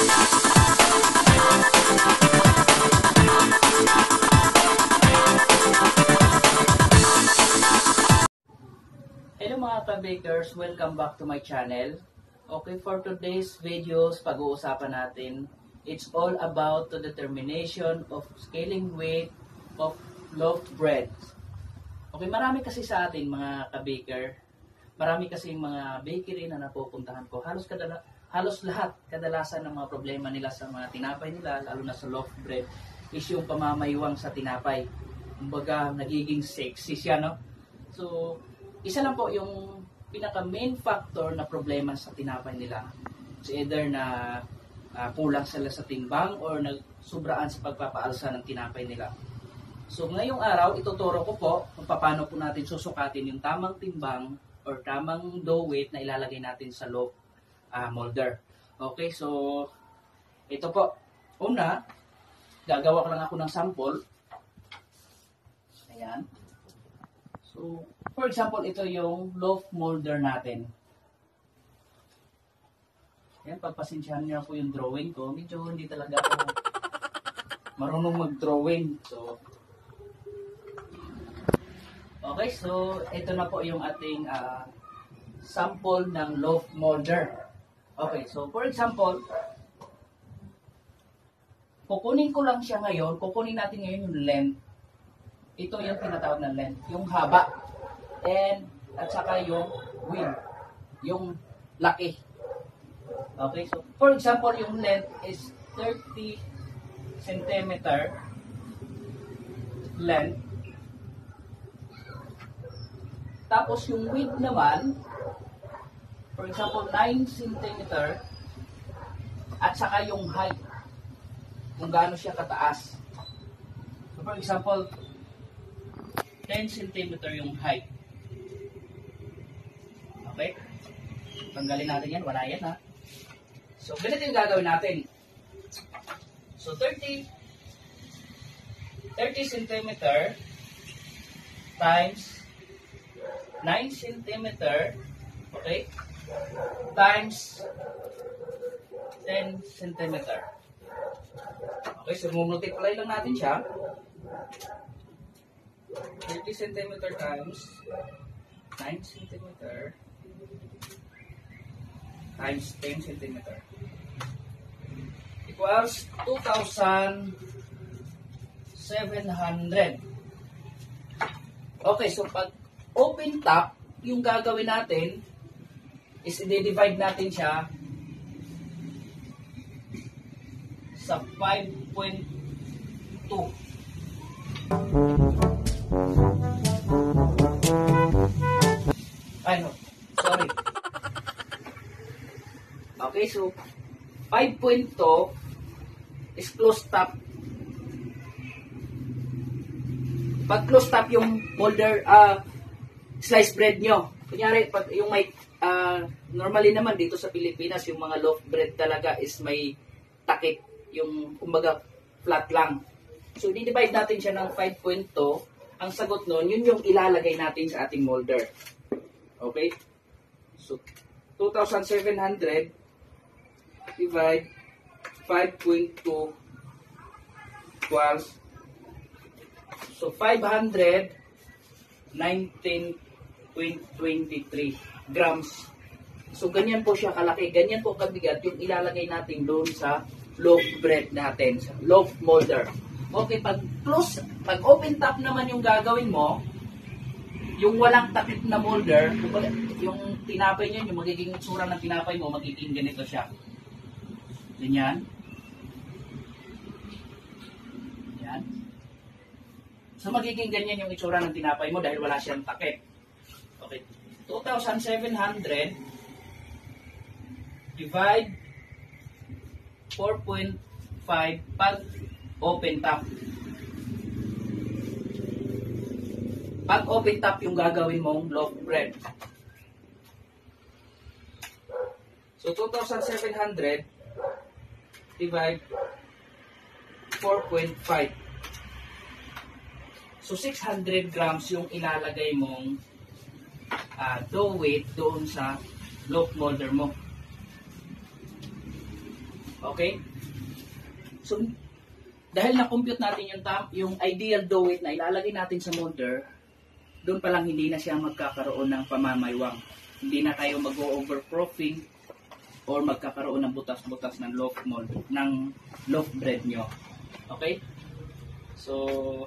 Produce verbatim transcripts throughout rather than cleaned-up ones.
Hello mga ka-bakers, welcome back to my channel. Okay, for today's videos, pag-uusapan natin, it's all about the determination of scaling weight of loaf bread. Okay, marami kasi sa atin mga ka-baker, marami kasi mga bakery na napupuntahan ko. Halos kadala, halos lahat, kadalasan ng mga problema nila sa mga tinapay nila, lalo na sa loaf bread, is yung pamamaywang sa tinapay. Kumbaga, nagiging sexy siya, no? So, isa lang po yung pinaka main factor na problema sa tinapay nila. It's either na uh, kulang sila sa timbang or nagsobraan sa pagpapaalsa ng tinapay nila. So ngayong araw, ituturo ko po kung paano po natin susukatin yung tamang timbang or tamang dough weight na ilalagay natin sa loaf uh, molder. Okay, so ito po. Una, gagawa ko lang ako ng sample. Ayan. So, for example, ito yung loaf molder natin. Yan, pagpasensyahan niyo po yung drawing ko. Medyo hindi talaga ako marunong mag-drawing. So, okay, so ito na po yung ating uh, sample ng loaf molder. Okay, so for example, kukunin ko lang siya ngayon. Kukunin natin ngayon yung length. Ito yung tinatawag na length, yung haba, and at saka yung width, yung laki. Okay, so for example, yung length is thirty centimeter length. Tapos yung width naman, for example, nine centimeter, at saka yung height, kung gaano siya kataas. So for example, ten centimeter yung height. Okay? Tanggalin natin yan. Wala yan, ha? So, ganito yung gagawin natin. So, thirty centimeter times nine centimeter, okay, times ten centimeter. Okay, so multiply lang natin siya. thirty centimeter times nine centimeter times ten centimeter equals two thousand seven hundred. Okay, so pag open top, yung gagawin natin is i-divide natin siya sa five point two. Ay, no. Sorry. Okay, so five point two is close top. Pag close top yung molder, uh, slice bread nyo. Kunyari, pag yung may, uh, normally naman dito sa Pilipinas, yung mga loaf bread talaga is may takip. Yung, kumbaga, flat lang. So, di-divide natin siya ng five point two. Ang sagot nun, yun yung ilalagay natin sa ating molder. Okay? So, two thousand seven hundred divide five point two equals, so five hundred nineteen point two three grams. So, ganyan po siya kalaki. Ganyan po kabigat yung ilalagay natin doon sa loaf bread natin, sa loaf molder. Okay, pag close, pag open top naman yung gagawin mo, yung walang takip na molder, yung tinapay niyo, yung magiging itsura ng tinapay mo, magiging ganito siya. Ganyan. Yan. So, magiging ganyan yung itsura ng tinapay mo dahil wala siyang takip. Okay. two thousand seven hundred divide four point five pag open top. Pag open top yung gagawin mong loaf bread. So, two thousand seven hundred divide four point five. So, six hundred grams yung ilalagay mong uh, dough weight doon sa loaf molder mo. Okay? So, dahil na-compute natin yung, tam, yung ideal dough weight na ilalagay natin sa molder, doon pa lang hindi na siya magkakaroon ng pamamaywang. Hindi na tayo mag-overproofing or magkakaroon ng butas-butas ng loaf mold, ng loaf bread nyo. Okay? So,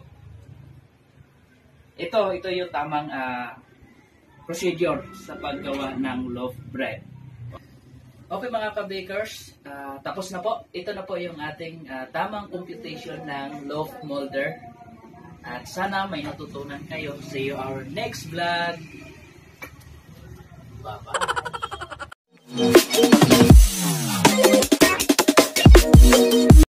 ito, ito yung tamang uh, procedure sa paggawa ng loaf bread. Okay mga ka-bakers, uh, tapos na po. Ito na po yung ating uh, tamang computation ng loaf molder. At sana may natutunan kayo. See you our next vlog. Bye-bye.